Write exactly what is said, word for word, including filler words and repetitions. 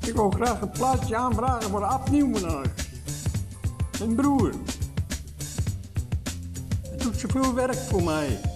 Ik wil graag een plaatsje aanvragen voor Ab Nieuwenhuis. Mijn broer. Hij doet zoveel werk voor mij.